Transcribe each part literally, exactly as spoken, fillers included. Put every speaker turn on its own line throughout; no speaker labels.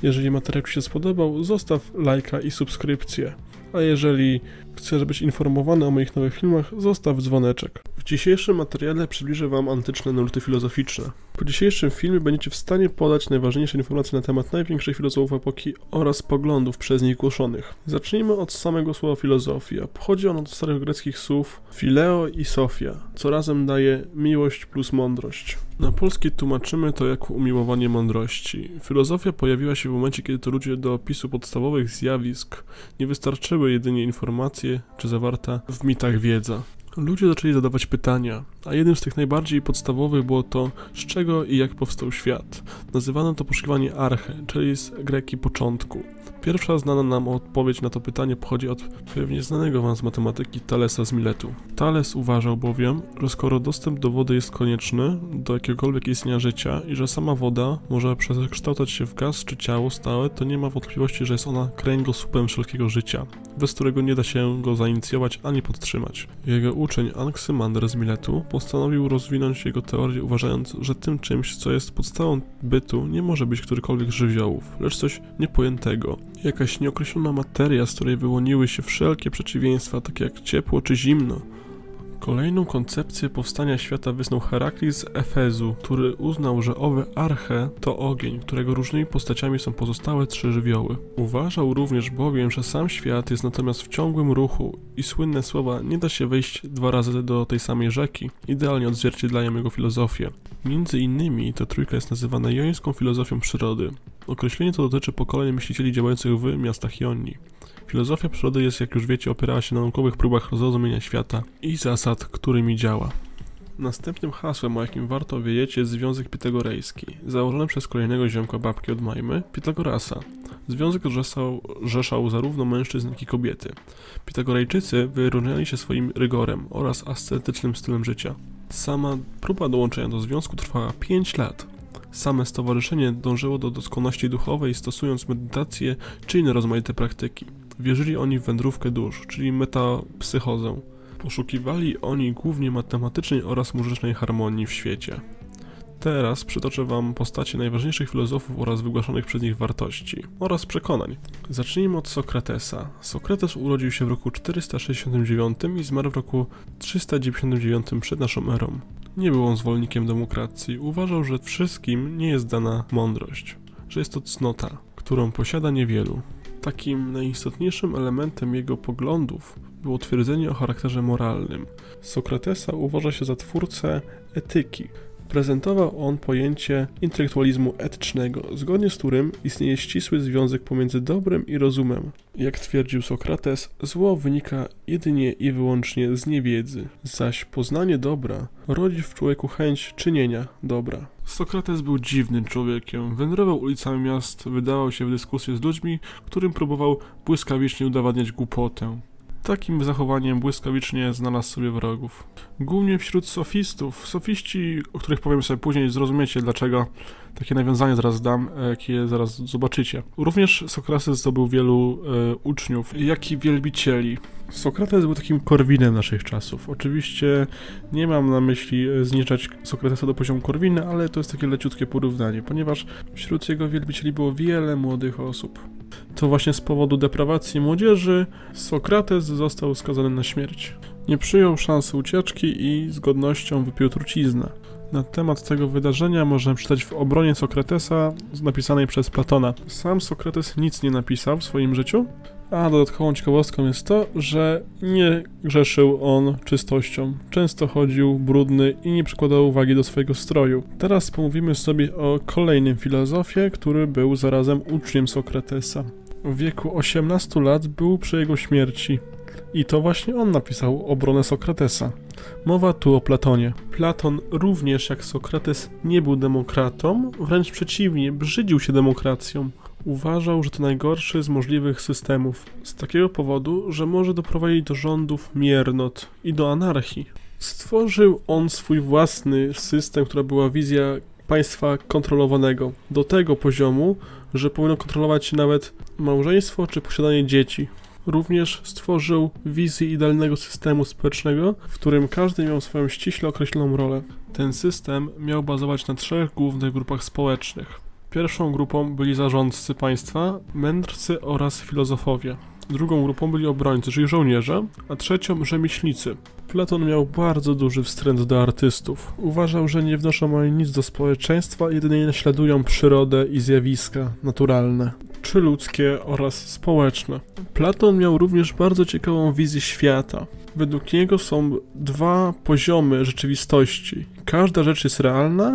Jeżeli materiał Ci się spodobał, zostaw lajka i subskrypcję. A jeżeli chcesz być informowany o moich nowych filmach, zostaw dzwoneczek. W dzisiejszym materiale przybliżę Wam antyczne nurty filozoficzne. Po dzisiejszym filmie będziecie w stanie podać najważniejsze informacje na temat największych filozofów epoki oraz poglądów przez nich głoszonych. Zacznijmy od samego słowa filozofia. Pochodzi ono od starogreckich słów phileo i sophia, co razem daje miłość plus mądrość. Na polski tłumaczymy to jako umiłowanie mądrości. Filozofia pojawiła się w momencie, kiedy to ludzie do opisu podstawowych zjawisk nie wystarczyły jedynie informacje czy zawarta w mitach wiedza. Ludzie zaczęli zadawać pytania, a jednym z tych najbardziej podstawowych było to, z czego i jak powstał świat. Nazywano to poszukiwanie arche, czyli z greki początku. Pierwsza znana nam odpowiedź na to pytanie pochodzi od pewnie znanego wam z matematyki Thalesa z Miletu. Thales uważał bowiem, że skoro dostęp do wody jest konieczny do jakiegokolwiek istnienia życia i że sama woda może przekształcać się w gaz czy ciało stałe, to nie ma wątpliwości, że jest ona kręgosłupem wszelkiego życia, bez którego nie da się go zainicjować ani podtrzymać. Jego uczeń Anaksymander z Miletu postanowił rozwinąć jego teorię, uważając, że tym czymś, co jest podstawą bytu, nie może być którykolwiek żywiołów, lecz coś niepojętego. Jakaś nieokreślona materia, z której wyłoniły się wszelkie przeciwieństwa, takie jak ciepło czy zimno. Kolejną koncepcję powstania świata wysnuł Heraklit z Efezu, który uznał, że owe arche to ogień, którego różnymi postaciami są pozostałe trzy żywioły. Uważał również bowiem, że sam świat jest natomiast w ciągłym ruchu i słynne słowa nie da się wejść dwa razy do tej samej rzeki, idealnie odzwierciedlają jego filozofię. Między innymi ta trójka jest nazywana jońską filozofią przyrody. Określenie to dotyczy pokoleń myślicieli działających w miastach Jonii. Filozofia przyrody jest, jak już wiecie, opierała się na naukowych próbach zrozumienia świata i zasad, którymi działa. Następnym hasłem, o jakim warto wiedzieć, jest związek pitagorejski, założony przez kolejnego ziomka babki od Majmy, Pitagorasa. Związek rzeszał, rzeszał zarówno mężczyzn, jak i kobiety. Pitagorejczycy wyróżniali się swoim rygorem oraz ascetycznym stylem życia. Sama próba dołączenia do związku trwała pięć lat. Same stowarzyszenie dążyło do doskonalności duchowej, stosując medytację czy inne rozmaite praktyki. Wierzyli oni w wędrówkę dusz, czyli metapsychozę. Poszukiwali oni głównie matematycznej oraz muzycznej harmonii w świecie. Teraz przytoczę wam postacie najważniejszych filozofów oraz wygłaszanych przez nich wartości oraz przekonań. Zacznijmy od Sokratesa. Sokrates urodził się w roku czterysta sześćdziesiątym dziewiątym i zmarł w roku trzysta dziewięćdziesiątym dziewiątym przed naszą erą. Nie był on zwolennikiem demokracji. Uważał, że wszystkim nie jest dana mądrość, że jest to cnota, którą posiada niewielu. Takim najistotniejszym elementem jego poglądów było twierdzenie o charakterze moralnym. Sokratesa uważa się za twórcę etyki. Prezentował on pojęcie intelektualizmu etycznego, zgodnie z którym istnieje ścisły związek pomiędzy dobrem i rozumem. Jak twierdził Sokrates, zło wynika jedynie i wyłącznie z niewiedzy, zaś poznanie dobra rodzi w człowieku chęć czynienia dobra. Sokrates był dziwnym człowiekiem, wędrował ulicami miast, wydawał się w dyskusję z ludźmi, którym próbował błyskawicznie udowadniać głupotę. Takim zachowaniem błyskawicznie znalazł sobie wrogów. Głównie wśród sofistów. Sofiści, o których powiem sobie później, zrozumiecie dlaczego. Takie nawiązanie zaraz dam, jakie zaraz zobaczycie. Również Sokrates zdobył wielu e, uczniów, jak i wielbicieli. Sokrates był takim Korwinem naszych czasów. Oczywiście nie mam na myśli zniżać Sokratesa do poziomu Korwina, ale to jest takie leciutkie porównanie, ponieważ wśród jego wielbicieli było wiele młodych osób. To właśnie z powodu deprawacji młodzieży Sokrates został skazany na śmierć. Nie przyjął szansy ucieczki i z godnością wypił truciznę. Na temat tego wydarzenia można przeczytać w obronie Sokratesa napisanej przez Platona. Sam Sokrates nic nie napisał w swoim życiu, a dodatkową ciekawostką jest to, że nie grzeszył on czystością. Często chodził brudny i nie przykładał uwagi do swojego stroju. Teraz pomówimy sobie o kolejnym filozofie, który był zarazem uczniem Sokratesa. W wieku osiemnastu lat był przy jego śmierci. I to właśnie on napisał obronę Sokratesa. Mowa tu o Platonie. Platon również jak Sokrates nie był demokratą, wręcz przeciwnie, brzydził się demokracją. Uważał, że to najgorszy z możliwych systemów, z takiego powodu, że może doprowadzić do rządów miernot i do anarchii. Stworzył on swój własny system, która była wizja państwa kontrolowanego, do tego poziomu, że powinno kontrolować nawet małżeństwo czy posiadanie dzieci. Również stworzył wizję idealnego systemu społecznego, w którym każdy miał swoją ściśle określoną rolę. Ten system miał bazować na trzech głównych grupach społecznych. Pierwszą grupą byli zarządcy państwa, mędrcy oraz filozofowie. Drugą grupą byli obrońcy, czyli żołnierze, a trzecią rzemieślnicy. Platon miał bardzo duży wstręt do artystów. Uważał, że nie wnoszą oni nic do społeczeństwa, jedynie naśladują przyrodę i zjawiska naturalne, czy ludzkie oraz społeczne. Platon miał również bardzo ciekawą wizję świata. Według niego są dwa poziomy rzeczywistości. Każda rzecz jest realna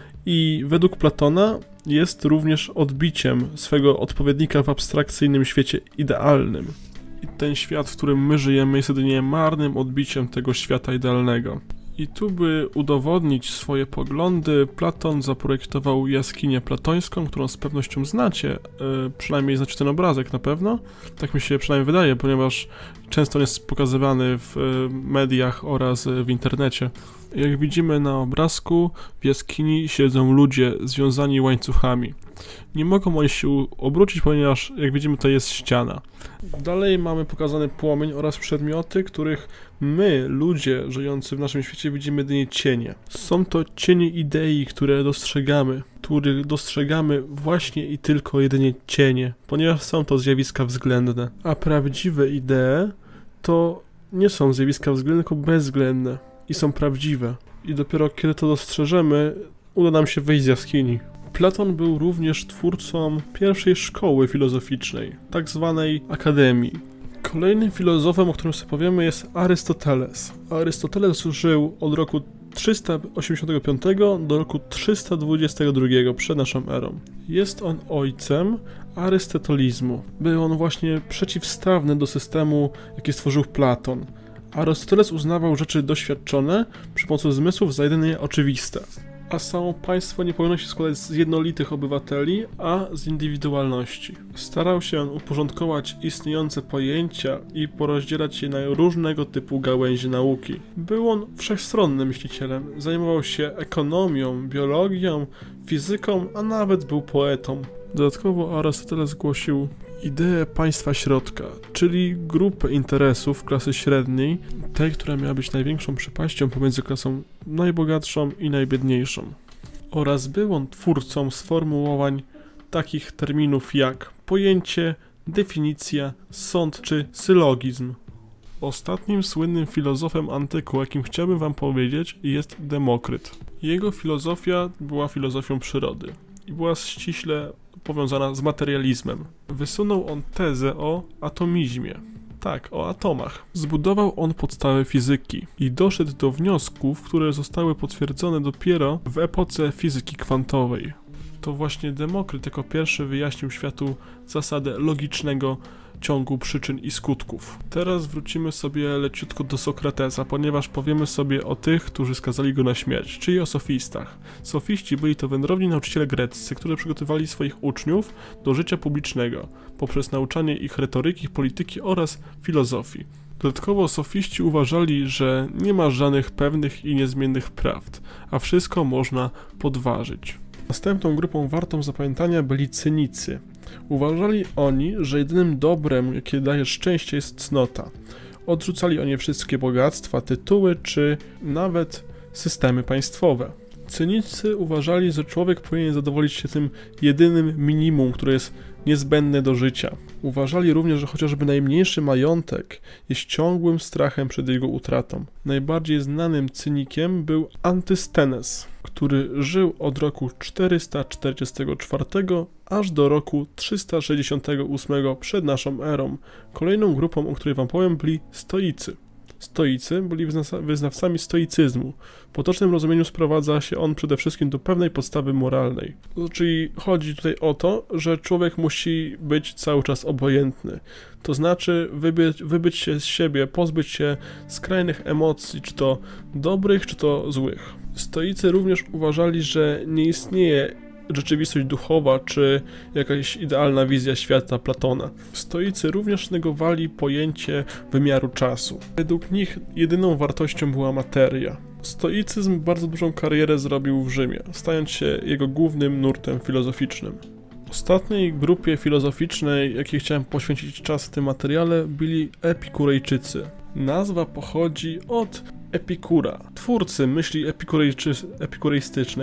i według Platona jest również odbiciem swego odpowiednika w abstrakcyjnym świecie idealnym. I ten świat, w którym my żyjemy, jest jedynie marnym odbiciem tego świata idealnego. I tu, by udowodnić swoje poglądy, Platon zaprojektował jaskinię platońską, którą z pewnością znacie, yy, przynajmniej znacie ten obrazek na pewno. Tak mi się przynajmniej wydaje, ponieważ często on jest pokazywany w yy, mediach oraz yy, w internecie. Jak widzimy na obrazku, w jaskini siedzą ludzie związani łańcuchami. Nie mogą oni się obrócić, ponieważ, jak widzimy, to jest ściana. Dalej mamy pokazany płomień oraz przedmioty, których my, ludzie żyjący w naszym świecie, widzimy jedynie cienie. Są to cienie idei, które dostrzegamy, których dostrzegamy właśnie i tylko jedynie cienie, ponieważ są to zjawiska względne. A prawdziwe idee to nie są zjawiska względne, tylko bezwzględne i są prawdziwe. I dopiero kiedy to dostrzeżemy, uda nam się wyjść z jaskini. Platon był również twórcą pierwszej szkoły filozoficznej, tak zwanej akademii. Kolejnym filozofem, o którym sobie powiemy, jest Arystoteles. Arystoteles żył od roku trzysta osiemdziesiątego piątego do roku trzysta dwudziestego drugiego przed naszą erą. Jest on ojcem arystotolizmu. Był on właśnie przeciwstawny do systemu, jaki stworzył Platon. Arystoteles uznawał rzeczy doświadczone przy pomocy zmysłów za jedynie oczywiste. A samo państwo nie powinno się składać z jednolitych obywateli, a z indywidualności. Starał się on uporządkować istniejące pojęcia i porozdzielać je na różnego typu gałęzie nauki. Był on wszechstronnym myślicielem, zajmował się ekonomią, biologią, fizyką, a nawet był poetą. Dodatkowo Arystoteles głosił ideę państwa środka, czyli grupę interesów klasy średniej, tej, która miała być największą przepaścią pomiędzy klasą najbogatszą i najbiedniejszą. Oraz był on twórcą sformułowań takich terminów jak pojęcie, definicja, sąd czy sylogizm. Ostatnim słynnym filozofem antyku, jakim chciałbym wam powiedzieć, jest Demokryt. Jego filozofia była filozofią przyrody i była ściśle powiązana z materializmem. Wysunął on tezę o atomizmie. Tak, o atomach. Zbudował on podstawy fizyki i doszedł do wniosków, które zostały potwierdzone dopiero w epoce fizyki kwantowej. To właśnie Demokryt jako pierwszy wyjaśnił światu zasadę logicznego ciągu przyczyn i skutków. Teraz wrócimy sobie leciutko do Sokratesa, ponieważ powiemy sobie o tych, którzy skazali go na śmierć, czyli o sofistach. Sofiści byli to wędrowni nauczyciele greccy, którzy przygotowali swoich uczniów do życia publicznego poprzez nauczanie ich retoryki, polityki oraz filozofii. Dodatkowo sofiści uważali, że nie ma żadnych pewnych i niezmiennych prawd, a wszystko można podważyć. Następną grupą wartą zapamiętania byli cynicy. Uważali oni, że jedynym dobrem, jakie daje szczęście, jest cnota. Odrzucali oni wszystkie bogactwa, tytuły czy nawet systemy państwowe. Cynicy uważali, że człowiek powinien zadowolić się tym jedynym minimum, które jest niezbędne do życia. Uważali również, że chociażby najmniejszy majątek jest ciągłym strachem przed jego utratą. Najbardziej znanym cynikiem był Antystenes, który żył od roku czterysta czterdziestego czwartego aż do roku trzysta sześćdziesiątego ósmego przed naszą erą. Kolejną grupą, o której wam powiem, byli stoicy. Stoicy byli wyznawcami stoicyzmu. W potocznym rozumieniu sprowadza się on przede wszystkim do pewnej podstawy moralnej. Czyli chodzi tutaj o to, że człowiek musi być cały czas obojętny. To znaczy wybyć, wybyć się z siebie, pozbyć się skrajnych emocji, czy to dobrych, czy to złych. Stoicy również uważali, że nie istnieje rzeczywistość duchowa, czy jakaś idealna wizja świata Platona. Stoicy również negowali pojęcie wymiaru czasu. Według nich jedyną wartością była materia. Stoicyzm bardzo dużą karierę zrobił w Rzymie, stając się jego głównym nurtem filozoficznym. Ostatniej grupie filozoficznej, jakiej chciałem poświęcić czas w tym materiale, byli epikurejczycy. Nazwa pochodzi od Epikura, twórcy myśli epikurejczy, epikureistycznej.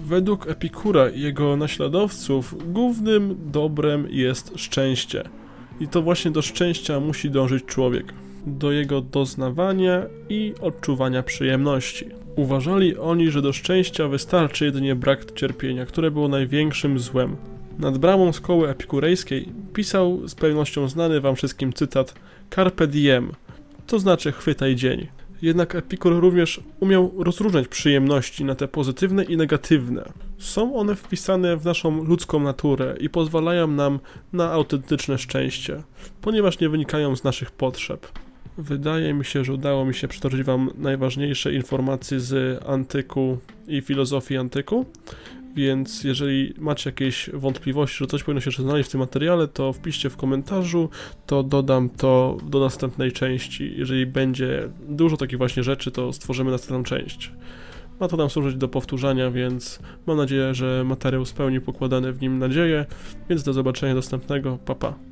Według Epikura i jego naśladowców głównym dobrem jest szczęście. I to właśnie do szczęścia musi dążyć człowiek. Do jego doznawania i odczuwania przyjemności. Uważali oni, że do szczęścia wystarczy jedynie brak cierpienia, które było największym złem. Nad bramą szkoły epikurejskiej pisał z pewnością znany wam wszystkim cytat Carpe diem, to znaczy chwytaj dzień. Jednak Epikur również umiał rozróżniać przyjemności na te pozytywne i negatywne. Są one wpisane w naszą ludzką naturę i pozwalają nam na autentyczne szczęście, ponieważ nie wynikają z naszych potrzeb. Wydaje mi się, że udało mi się przytoczyć wam najważniejsze informacje z antyku i filozofii antyku, więc jeżeli macie jakieś wątpliwości, że coś powinno się jeszcze znaleźć w tym materiale, to wpiszcie w komentarzu, to dodam to do następnej części. Jeżeli będzie dużo takich właśnie rzeczy, to stworzymy następną część. Ma to nam służyć do powtórzenia, więc mam nadzieję, że materiał spełni pokładane w nim nadzieje, więc do zobaczenia następnego, pa pa.